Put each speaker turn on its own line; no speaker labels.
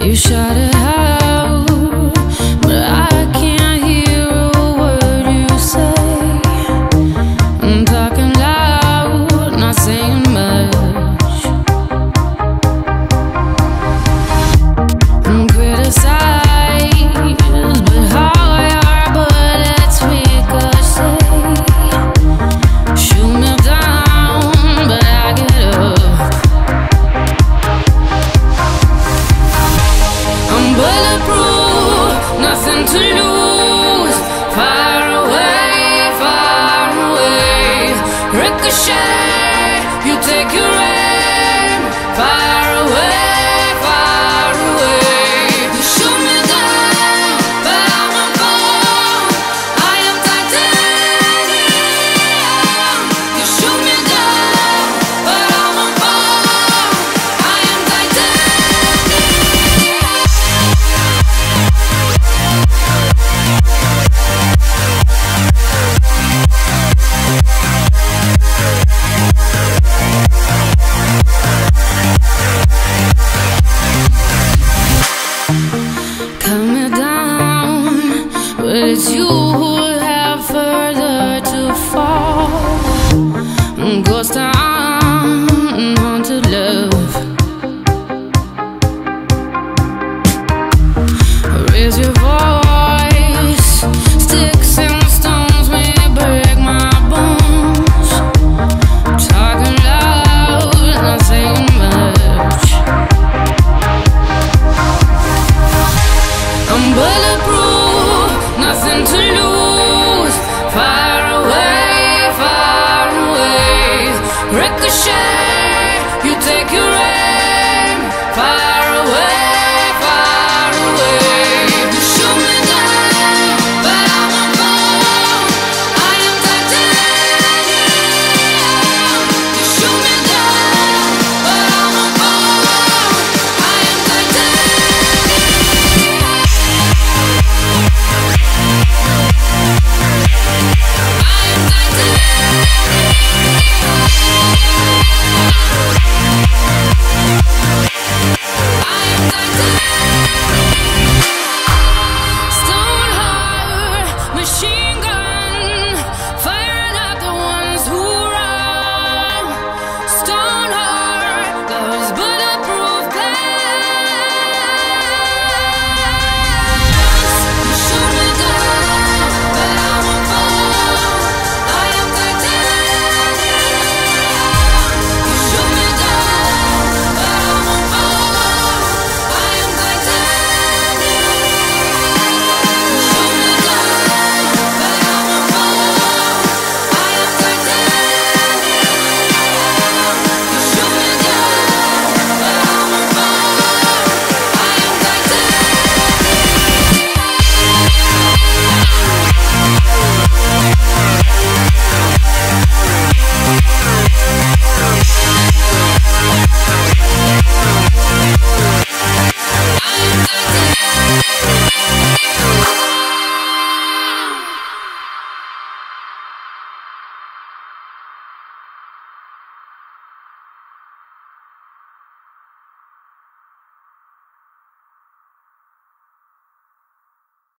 You shout it out, but I can't hear a word you say. I'm talking loud, not saying much. I'm criticized, but how your bullets ricochet. Shoot me down, but I get up. I'm bulletproof, nothing to lose. Far away, ricochet. You take your